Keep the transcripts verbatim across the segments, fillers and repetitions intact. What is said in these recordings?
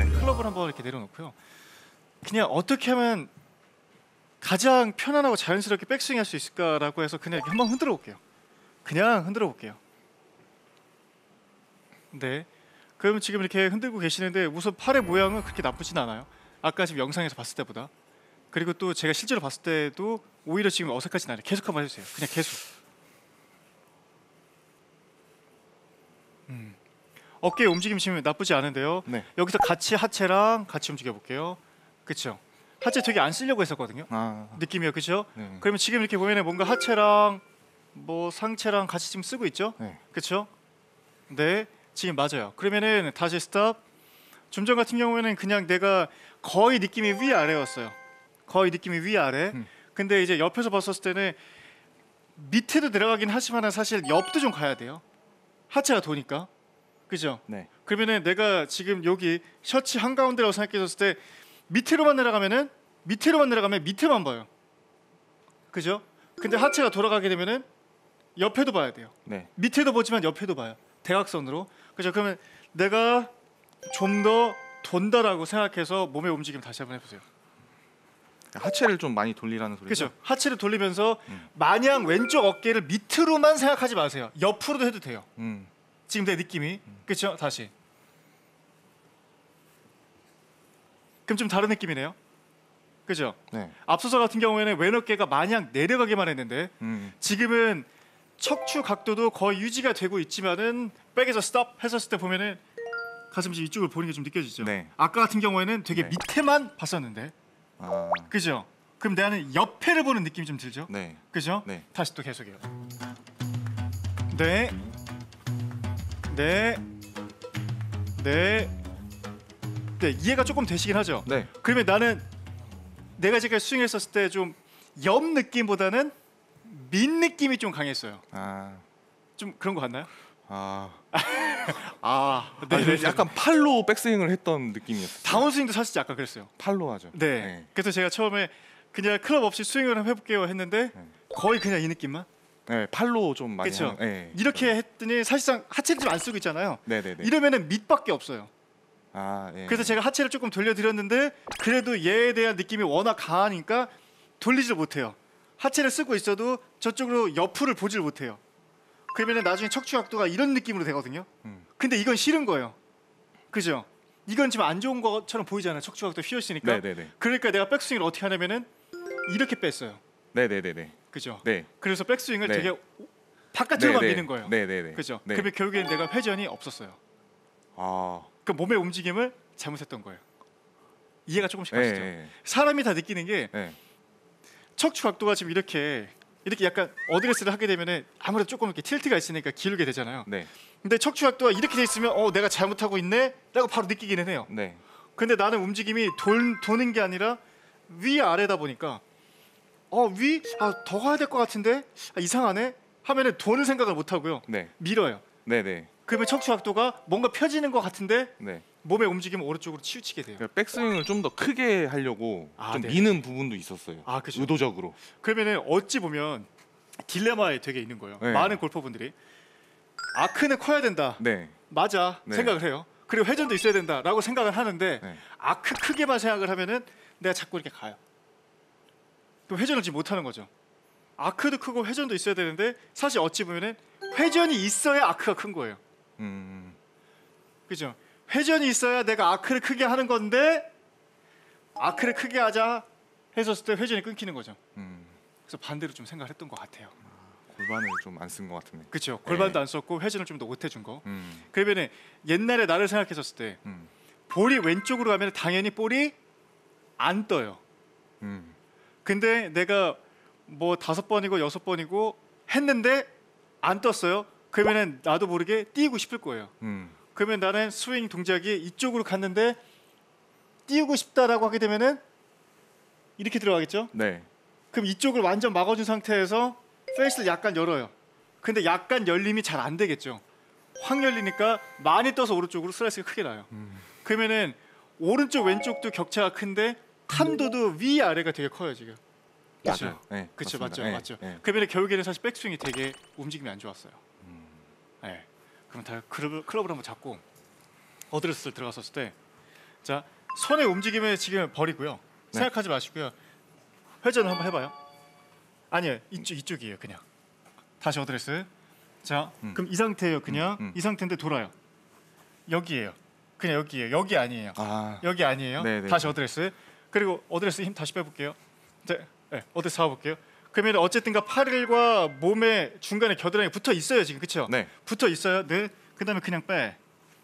네. 클럽을 한번 이렇게 내려놓고요. 그냥 어떻게 하면 가장 편안하고 자연스럽게 백스윙 할 수 있을까라고 해서 그냥 이렇게 한번 흔들어 볼게요. 그냥 흔들어 볼게요. 네. 그럼 지금 이렇게 흔들고 계시는데 우선 팔의 모양은 그렇게 나쁘진 않아요. 아까 지금 영상에서 봤을 때보다. 그리고 또 제가 실제로 봤을 때도 오히려 지금 어색하진 않아요. 계속 한번 해주세요. 그냥 계속. 음. 어깨 움직임 지금 나쁘지 않은데요. 네. 여기서 같이 하체랑 같이 움직여 볼게요. 그렇죠? 하체 되게 안 쓰려고 했었거든요. 아. 느낌이요, 그렇죠? 네. 그러면 지금 이렇게 보면은 뭔가 하체랑 뭐 상체랑 같이 지금 쓰고 있죠? 네. 그렇죠? 네, 지금 맞아요. 그러면은 다시 스탑. 좀 전 같은 경우에는 그냥 내가 거의 느낌이 위 아래였어요. 거의 느낌이 위 아래. 음. 근데 이제 옆에서 봤었을 때는 밑에도 들어가긴 하지만 사실 옆도 좀 가야 돼요. 하체가 도니까. 그죠? 네. 그러면은 내가 지금 여기 셔츠 한가운데라고 생각했었을 때 밑으로만 내려가면은 밑으로만 내려가면 밑에만 봐요. 그죠? 근데 하체가 돌아가게 되면은 옆에도 봐야 돼요. 네. 밑에도 보지만 옆에도 봐요. 대각선으로. 그죠? 그러면 내가 좀 더 돈다라고 생각해서 몸의 움직임 다시 한번 해보세요. 하체를 좀 많이 돌리라는 소리죠. 그렇죠. 하체를 돌리면서 음. 마냥 왼쪽 어깨를 밑으로만 생각하지 마세요. 옆으로도 해도 돼요. 음. 지금 내 느낌이. 그렇죠? 다시. 그럼 좀 다른 느낌이네요. 그죠? 네. 앞서서 같은 경우에는 왼 어깨가 마냥 내려가기만 했는데 음. 지금은 척추 각도도 거의 유지가 되고 있지만은 백에서 스톱 했었을 때 보면은 가슴지 이쪽을 보는 게 좀 느껴지죠. 네. 아까 같은 경우에는 되게 네. 밑에만 봤었는데, 아. 그죠? 그럼 나는 옆에를 보는 느낌이 좀 들죠. 네. 그죠? 네. 다시 또 계속해요. 네, 네, 네, 네. 이해가 조금 되시긴 하죠. 네. 그러면 나는 내가 제가 스윙했었을 때 좀 옆 느낌보다는 밑 느낌이 좀 강했어요. 아. 좀 그런 거 같나요? 아. 아, 네, 네, 네. 약간 팔로 백스윙을 했던 느낌이었어요. 다운스윙도 사실 약간 그랬어요. 팔로 하죠. 네. 네. 그래서 제가 처음에 그냥 클럽 없이 스윙을 한번 해볼게요 했는데 네. 거의 그냥 이 느낌만. 네, 팔로 좀 많이 그렇죠. 하는- 네. 이렇게 했더니 사실상 하체를 좀 안 쓰고 있잖아요. 네, 네, 네. 이러면은 밑밖에 없어요. 아, 예. 그래서 제가 하체를 조금 돌려드렸는데 그래도 얘에 대한 느낌이 워낙 강하니까 돌리지를 못해요. 하체를 쓰고 있어도 저쪽으로 옆을 보질 못해요. 그러면 나중에 척추 각도가 이런 느낌으로 되거든요. 음. 근데 이건 싫은 거예요. 그죠? 이건 지금 안 좋은 것처럼 보이잖아요. 척추 각도 휘어 있으니까. 네, 네, 네. 그러니까 내가 백스윙을 어떻게 하냐면은 이렇게 뺐어요. 네, 네, 네, 네. 그죠? 네. 그래서 백스윙을 네. 되게 바깥으로만 네, 네. 미는 거예요. 네, 네, 네. 그죠? 네. 그러면 결국에는 내가 회전이 없었어요. 아. 그 몸의 움직임을 잘못했던 거예요. 이해가 조금씩 가시죠? 네, 네. 사람이 다 느끼는 게 네. 척추 각도가 지금 이렇게 이렇게 약간 어드레스를 하게 되면은 아무래도 조금 이렇게 틸트가 있으니까 기울게 되잖아요. 네. 근데 척추 각도가 이렇게 돼 있으면 어 내가 잘못하고 있네라고 바로 느끼기는 해요. 네. 근데 나는 움직임이 돌, 도는 게 아니라 위 아래다 보니까 어 위? 아 더 가야 될 것 같은데? 아, 이상하네? 하면은 도는 생각을 못 하고요. 네. 밀어요. 네, 네. 그러면 척추 각도가 뭔가 펴지는 것 같은데 네. 몸의 움직임은 오른쪽으로 치우치게 돼요. 그러니까 백스윙을 좀 더 크게 하려고 아, 좀 네. 미는 부분도 있었어요. 아, 그죠. 의도적으로. 그러면은 어찌 보면 딜레마에 되게 있는 거예요. 네. 많은 골퍼분들이 아크는 커야 된다. 네. 맞아. 네. 생각을 해요. 그리고 회전도 있어야 된다라고 생각을 하는데 네. 아크 크게만 생각을 하면은 내가 자꾸 이렇게 가요. 그럼 회전을 지금 못 하는 거죠. 아크도 크고 회전도 있어야 되는데 사실 어찌 보면은 회전이 있어야 아크가 큰 거예요. 음. 그죠? 회전이 있어야 내가 아크를 크게 하는 건데 아크를 크게 하자 했었을 때 회전이 끊기는 거죠. 음. 그래서 반대로 좀 생각을 했던 것 같아요. 골반을 좀 안 쓴 것 같은데. 그렇죠. 골반도 네. 안 썼고 회전을 좀 더 못 해준 거. 음. 그러면은 옛날에 나를 생각했었을 때 음. 볼이 왼쪽으로 가면 당연히 볼이 안 떠요. 음. 근데 내가 뭐 다섯 번이고 여섯 번이고 했는데 안 떴어요. 그러면은 나도 모르게 띄우고 싶을 거예요. 음. 그러면 나는 스윙 동작이 이쪽으로 갔는데 띄우고 싶다라고 하게 되면은 이렇게 들어가겠죠? 네. 그럼 이쪽을 완전 막아준 상태에서 페이스를 약간 열어요. 근데 약간 열림이 잘 안 되겠죠. 확 열리니까 많이 떠서 오른쪽으로 슬라이스가 크게 나요. 음. 그러면은 오른쪽 왼쪽도 격차가 큰데 탄도도 위 아래가 되게 커요 지금. 그쵸? 맞아요. 네. 그렇죠, 맞습니다. 맞죠, 네. 맞죠. 네. 그러면 결국에는 사실 백스윙이 되게 움직임이 안 좋았어요. 음. 네. 그럼 다 클럽을, 클럽을 한번 잡고 어드레스를 들어갔었을 때 자, 손의 움직임을 지금 버리고요. 네. 생각하지 마시고요. 회전을 한번 해봐요. 아니요, 이쪽 이쪽이에요. 그냥 다시 어드레스. 자, 음. 그럼 이 상태예요. 그냥 음, 음. 이 상태인데 돌아요. 여기에요. 그냥 여기에요. 여기 아니에요. 아, 여기 아니에요. 네네. 다시 어드레스. 그리고 어드레스 힘 다시 빼볼게요. 네, 네 어드레스 잡아볼게요. 그러면 어쨌든가 팔일과 몸의 중간에 겨드랑이 붙어 있어요 지금, 그렇죠? 네. 붙어 있어요. 네. 그다음에 그냥 빼.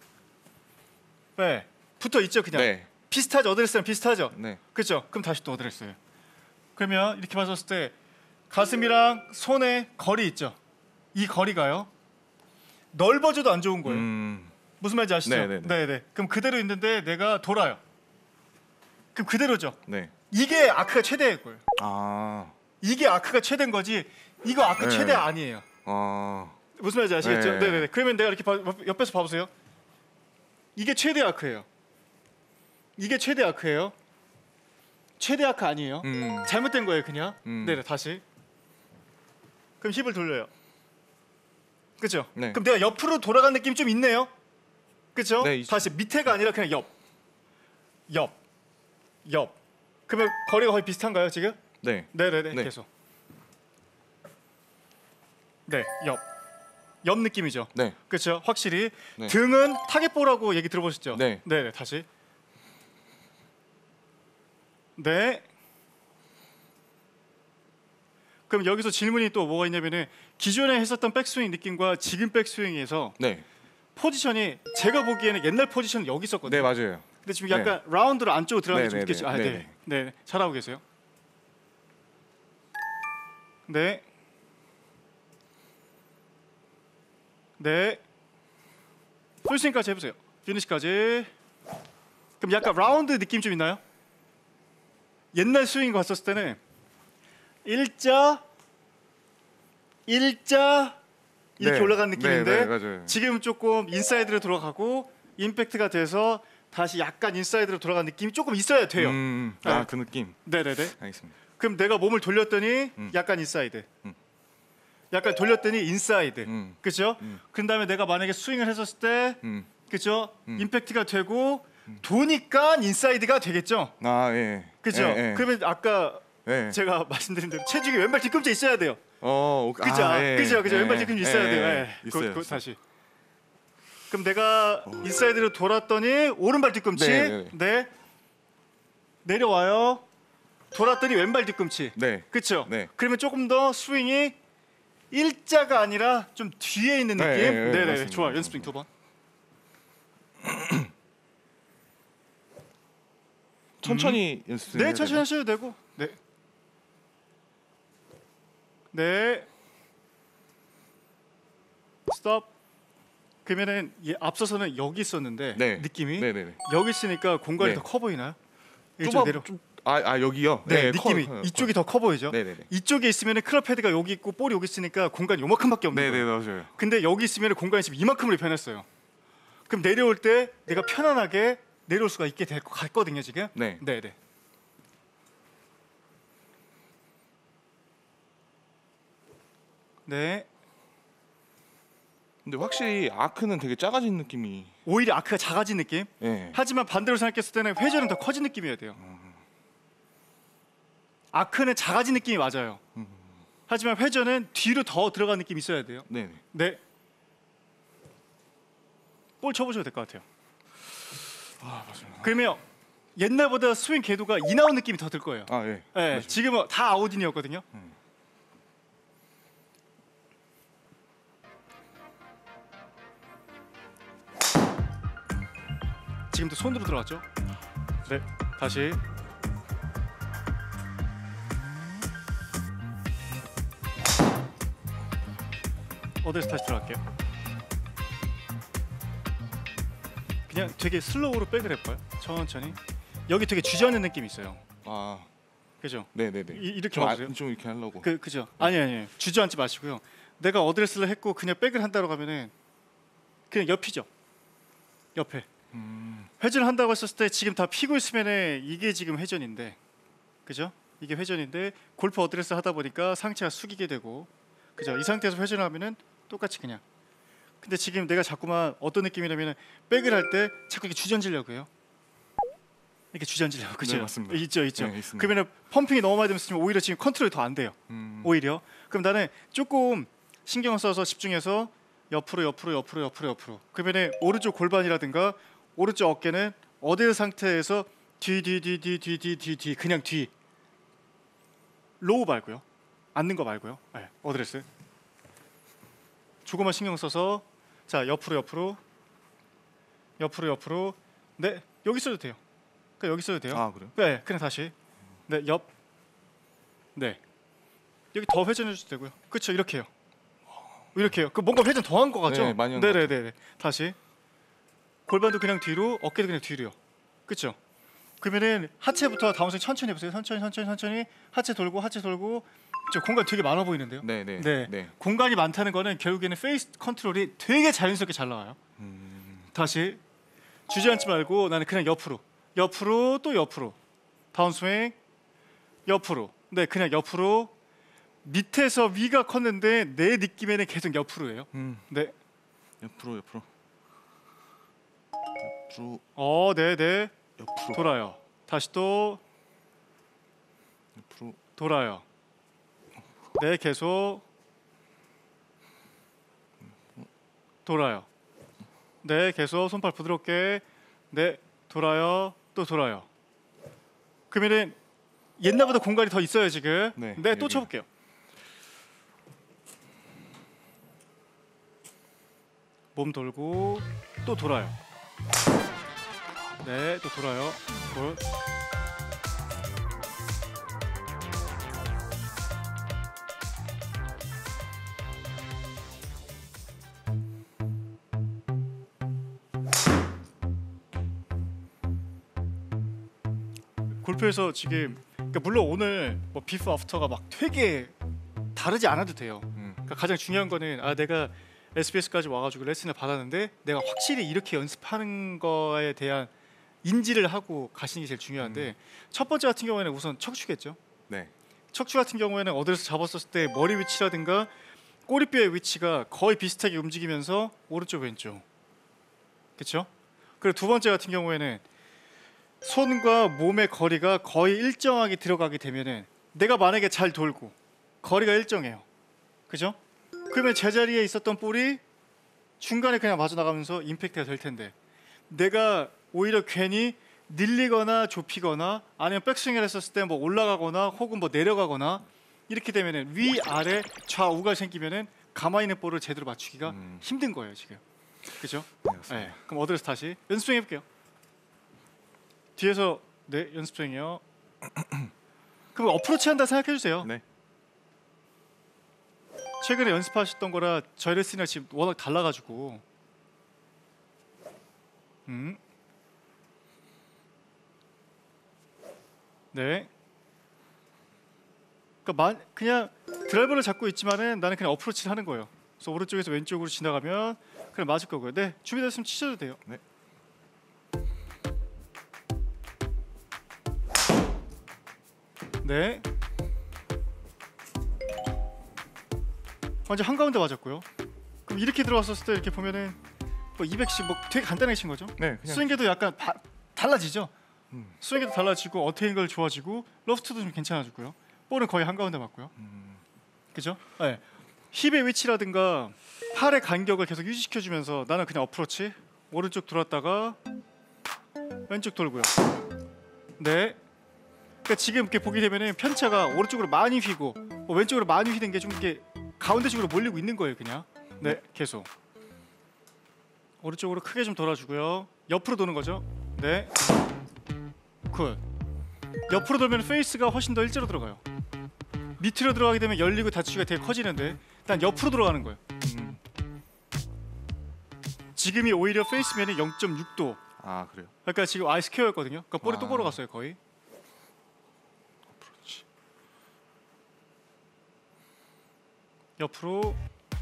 빼. 붙어 있죠 그냥. 네. 비슷하죠. 어드레스랑 비슷하죠. 네. 그렇죠? 그럼 다시 또 어드레스예요. 그러면 이렇게 봤을 때 가슴이랑 손의 거리 있죠. 이 거리가요. 넓어져도 안 좋은 거예요. 음, 무슨 말인지 아시죠? 네네네. 네네. 그럼 그대로 있는데 내가 돌아요. 그럼 그대로죠. 네. 이게 아크가 최대일 거예요. 아, 이게 아크가 최대인 거지. 이거 아크 네. 최대 아니에요. 아, 무슨 말인지 아시겠죠? 네. 네네네. 그러면 내가 이렇게 봐, 옆에서 봐보세요. 이게 최대 아크예요. 이게 최대 아크예요. 최대 아크 아니에요. 음, 잘못된 거예요, 그냥. 음. 네네, 다시. 그럼 힙을 돌려요. 그죠? 네. 그럼 내가 옆으로 돌아간 느낌이 좀 있네요. 그죠? 네, 있- 다시 밑에가 아니라 그냥 옆. 옆. 옆. 그러면 거리가 거의 비슷한가요, 지금? 네. 네네네, 네. 계속. 네, 옆. 옆 느낌이죠. 네. 그렇죠? 확실히 네. 등은 타겟볼하고 얘기 들어보셨죠? 네. 네네, 다시. 네. 그럼 여기서 질문이 또 뭐가 있냐면은 기존에 했었던 백스윙 느낌과 지금 백스윙에서 네. 포지션이 제가 보기에는 옛날 포지션은 여기 있었거든요. 네, 맞아요. 근데 지금 약간 라운드로 안쪽으로 들어가는 게 좀 네, 네, 느껴지죠. 아, 네, 네. 네. 네. 잘하고 계세요. 네. 네. 풀스윙까지 해보세요. 피니시까지. 그럼 약간 라운드 느낌 좀 있나요? 옛날 스윙 갔었을 때는 일자, 일자 이렇게 네. 올라간 느낌인데 네, 네, 맞아요. 지금 조금 인사이드로 들어가고 임팩트가 돼서 다시 약간 인사이드로 돌아간 느낌이 조금 있어야 돼요. 음, 네. 아, 그 느낌. 네네네. 알겠습니다. 그럼 내가 몸을 돌렸더니 음. 약간 인사이드. 음. 약간 돌렸더니 인사이드. 음. 그렇죠? 음. 그 다음에 내가 만약에 스윙을 했었을 때 음. 그렇죠? 음. 임팩트가 되고 도니까 인사이드가 되겠죠? 아, 예. 그렇죠? 예, 예. 그러면 아까 예. 제가 말씀드린 대로 체중이 왼발 뒤꿈치에 있어야 돼요. 어, 오- 그죠? 아, 예. 그죠? 그죠? 예. 왼발 뒤꿈치 있어야 예. 돼요. 예. 예. 있어요. 그, 그, 있어요. 다시. 그럼 내가 인사이드로 돌았더니 오른발 뒤꿈치. 네, 네, 네. 내려와요. 돌았더니 왼발 뒤꿈치. 네. 그렇죠? 네. 그러면 조금 더 스윙이 일자가 아니라 좀 뒤에 있는 느낌. 네, 네, 네, 네, 네, 네. 좋아. 맞습니다. 연습 중두 번. 천천히 연습. 네, 천천히 하셔도 되고. 네. 네. 스톱. 그러면은 이 앞서서는 여기 있었는데 네. 느낌이 네, 네, 네. 여기 있으니까 공간이 네. 더 커 보이나요? 이쪽 좁아 내려. 좀 아, 아, 여기요. 네, 커- 느낌이 커- 이쪽이 더 커 보이죠? 네, 네, 네. 이쪽에 있으면은 클럽 헤드가 여기 있고 볼이 여기 있으니까 공간이 요만큼밖에 없는 네, 거예요. 네, 맞아요. 근데 여기 있으면 공간이 지금 이만큼으로 변했어요. 그럼 내려올 때 내가 편안하게 내려올 수가 있게 될 것 같거든요, 지금. 네. 네, 네. 네. 근데 확실히 아크는 되게 작아진 느낌이. 오히려 아크가 작아진 느낌. 예. 하지만 반대로 생각했을 때는 회전은 더 커진 느낌이어야 돼요. 아크는 작아진 느낌이 맞아요. 하지만 회전은 뒤로 더 들어간 느낌이 있어야 돼요. 네, 네. 네. 볼 쳐보셔도 될 것 같아요. 아, 맞습니다. 그러면 옛날보다 스윙 궤도가 인아웃 느낌이 더 들 거예요. 아, 예. 네, 맞습니다. 지금은 다 아웃인이었거든요. 음. 지금도 손으로 들어갔죠? 네, 다시. 어디서 다시 들어갈게요. 그냥 되게 슬로우로 백을 해볼까요? 천천히. 여기 되게 주저앉는 느낌이 있어요. 아, 그죠? 네, 네, 네. 이, 이렇게 좀, 아, 봐주세요. 좀 이렇게 하려고. 그 그죠? 아니 아니 주저앉지 마시고요. 내가 어드레스를 했고 그냥 백을 한다고 하면은 그냥 옆이죠. 옆에 음. 회전을 한다고 했었을 때 지금 다 피고 있으면은 이게 지금 회전인데, 그죠? 이게 회전인데 골프 어드레스 하다 보니까 상체가 숙이게 되고, 그죠? 이 상태에서 회전을 하면은 똑같이 그냥. 근데 지금 내가 자꾸만 어떤 느낌이냐면은 백을 할 때 자꾸 이렇게 주저앉으려고 해요. 이렇게 주저앉으려고 그죠? 네, 맞습니다. 있죠, 있죠. 네, 있습니다. 그러면 펌핑이 너무 많이 되면서 지금 오히려 지금 컨트롤이 더 안 돼요. 음. 오히려. 그럼 나는 조금 신경 써서 집중해서 옆으로 옆으로 옆으로 옆으로 옆으로. 그러면 오른쪽 골반이라든가 오른쪽 어깨는 어딜 상태에서 뒤 뒤 뒤 뒤 뒤 뒤 뒤 뒤 그냥 뒤. 로우 말고요. 앉는 거 말고요. 네, 어드레스. 조금만 신경 써서 자 옆으로 옆으로 옆으로 옆으로 네 여기 있어도 돼요. 그러니까 여기 있어도 돼요. 아 그래요? 네 그냥 다시 네 옆 네 여기 더 회전해 주셔도 되고요. 그렇죠 이렇게요. 이렇게요. 그 뭔가 회전 더 한 거 같죠? 네, 많이 한것 네네네. 다시 골반도 그냥 뒤로 어깨도 그냥 뒤로요. 그렇죠? 그러면은 하체부터 다운스윙 천천히 해보세요. 천천히 천천히 천천히 하체 돌고 하체 돌고 저 공간 되게 많아 보이는데요. 네네. 네. 네. 공간이 많다는 거는 결국에는 페이스 컨트롤이 되게 자연스럽게 잘 나와요. 음. 다시 주저앉지 말고 나는 그냥 옆으로 옆으로 또 옆으로 다운스윙 옆으로 네 그냥 옆으로 밑에서 위가 컸는데 내 느낌에는 계속 옆으로예요. 음. 네. 옆으로 옆으로 옆으로 어, 네, 네. 옆으로 돌아요. 다시 또 옆으로 돌아요. 네, 계속 돌아요. 네, 계속 손발 부드럽게. 네, 돌아요. 또 돌아요. 그러면은 옛날보다 공간이 더 있어요 지금. 네, 네, 또 여기. 쳐볼게요. 몸 돌고 또 돌아요. 네, 또 돌아요. 돌. 골프에서 지금 그러니까 물론 오늘 뭐 비포 애프터가 막 되게 다르지 않아도 돼요. 음. 그러니까 가장 중요한 거는 아 내가 에스비에스까지 와가지고 레슨을 받았는데 내가 확실히 이렇게 연습하는 거에 대한 인지를 하고 가시는 게 제일 중요한데 음. 첫 번째 같은 경우에는 우선 척추겠죠. 네. 척추 같은 경우에는 어디서 잡았었을 때 머리 위치라든가 꼬리뼈의 위치가 거의 비슷하게 움직이면서 오른쪽 왼쪽 그렇죠? 그리고 두 번째 같은 경우에는 손과 몸의 거리가 거의 일정하게 들어가게 되면은 내가 만약에 잘 돌고 거리가 일정해요. 그죠? 그러면 제자리에 있었던 볼이 중간에 그냥 맞아 나가면서 임팩트가 될 텐데 내가 오히려 괜히 늘리거나 좁히거나 아니면 백스윙을 했었을 때 뭐 올라가거나 혹은 뭐 내려가거나 이렇게 되면은 위 아래 좌우가 생기면은 가만히 있는 볼을 제대로 맞추기가 음. 힘든 거예요 지금. 그죠? 네, 맞습니다. 네. 그럼 어드레스 다시 연습 해볼게요. 뒤에서 네 연습 중이요. 그럼 어프로치 한다 생각해 주세요. 네. 최근에 연습하셨던 거라 저희 레슨이랑 지금 워낙 달라가지고. 음. 네. 그러니까 만, 그냥 드라이버를 잡고 있지만은 나는 그냥 어프로치를 하는 거예요. 그래서 오른쪽에서 왼쪽으로 지나가면 그냥 맞을 거고요. 네, 준비됐으면 치셔도 돼요. 네. 네. 완전 한 가운데 맞았고요. 그럼 이렇게 들어왔었을 때 이렇게 보면은 뭐 이백씩 뭐 되게 간단하게 친 거죠. 네. 그냥 스윙계도 약간 바, 달라지죠. 음. 스윙계도 달라지고 어테인글 좋아지고 러프트도 좀 괜찮아지고요. 볼은 거의 한 가운데 맞고요. 음. 그죠? 네. 힙의 위치라든가 팔의 간격을 계속 유지시켜주면서 나는 그냥 어프로치 오른쪽 돌았다가 왼쪽 돌고요. 네. 그러니까 지금 이렇게 보게 되면은 편차가 오른쪽으로 많이 휘고 뭐 왼쪽으로 많이 휘는 게 좀 이렇게 가운데 쪽으로 몰리고 있는 거예요, 그냥. 네, 계속. 오른쪽으로 크게 좀 돌아주고요. 옆으로 도는 거죠. 네. 굿. 옆으로 돌면 페이스가 훨씬 더 일자로 들어가요. 밑으로 들어가게 되면 열리고 닫히기가 되게 커지는데 일단 옆으로 들어가는 거예요. 음. 지금이 오히려 페이스면이 영 점 육 도. 아 그래요. 그러니까 지금 아이 스퀘어였거든요. 그러니까 볼이 아. 똑바로 갔어요, 거의. 그렇지. 옆으로.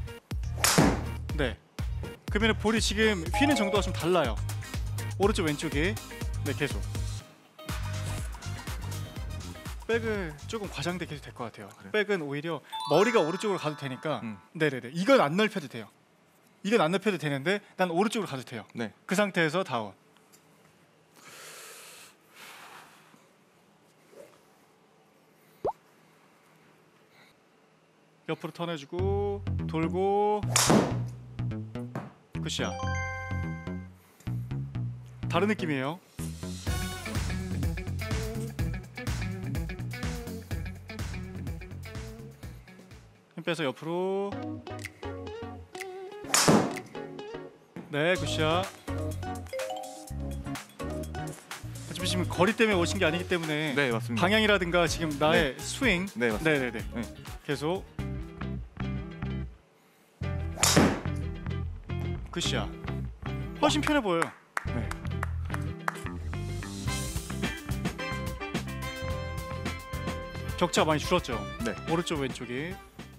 네. 그러면 볼이 지금 휘는 정도가 좀 달라요. 오른쪽 왼쪽이. 네, 계속. 백을 조금 과장되게 해도 될 것 같아요. 그래요? 백은 오히려 머리가 오른쪽으로 가도 되니까. 음. 네네네. 이건 안 넓혀도 돼요. 이건 안 넓혀도 되는데 난 오른쪽으로 가도 돼요. 네. 그 상태에서 다운. 옆으로 턴해주고 돌고 굿샷. 다른 느낌이에요. 힘 빼서 옆으로. 네, 굿샷. 어차피 지금 거리 때문에 오신 게 아니기 때문에 네, 맞습니다. 방향이라든가 지금 나의 스윙. 네, 맞습니다. 네네네. 네. 계속. 굿샷. 훨씬 편해 보여요. 네. 격차가 많이 줄었죠. 네. 오른쪽 왼쪽이.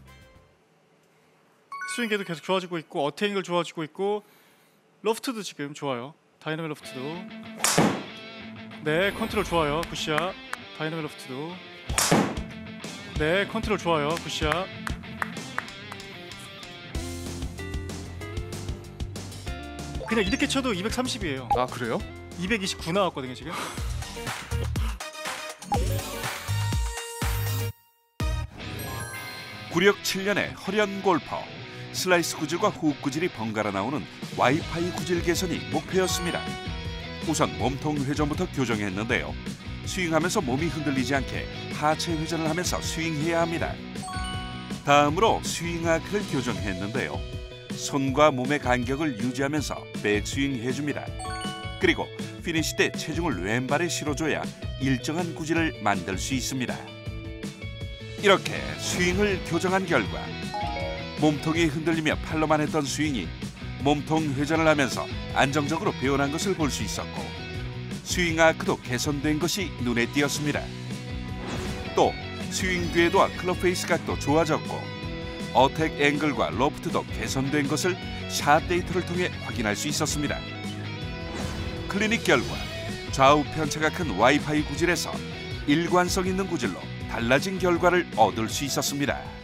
스윙계도 계속 좋아지고 있고 어테잉글 좋아지고 있고 로프트도 지금 좋아요. 다이너믹 로프트도. 네, 컨트롤 좋아요. 굿샷. 다이너믹 로프트도. 네, 컨트롤 좋아요. 굿샷. 그냥 이렇게 쳐도 이백삼십이에요. 아, 그래요? 이백이십구 나왔거든요 지금. 구력 칠 년의 허련 골퍼. 슬라이스 구질과 훅 구질이 번갈아 나오는 와이파이 구질 개선이 목표였습니다. 우선 몸통 회전부터 교정했는데요. 스윙하면서 몸이 흔들리지 않게 하체 회전을 하면서 스윙해야 합니다. 다음으로 스윙 아크를 교정했는데요. 손과 몸의 간격을 유지하면서 백스윙 해줍니다. 그리고 피니시 때 체중을 왼발에 실어줘야 일정한 구질을 만들 수 있습니다. 이렇게 스윙을 교정한 결과 몸통이 흔들리며 팔로만 했던 스윙이 몸통 회전을 하면서 안정적으로 변한 것을 볼 수 있었고 스윙 아크도 개선된 것이 눈에 띄었습니다. 또 스윙 궤도와 클럽 페이스 각도 좋아졌고 어택 앵글과 로프트도 개선된 것을 샷 데이터를 통해 확인할 수 있었습니다. 클리닉 결과 좌우 편차가 큰 와이파이 구질에서 일관성 있는 구질로 달라진 결과를 얻을 수 있었습니다.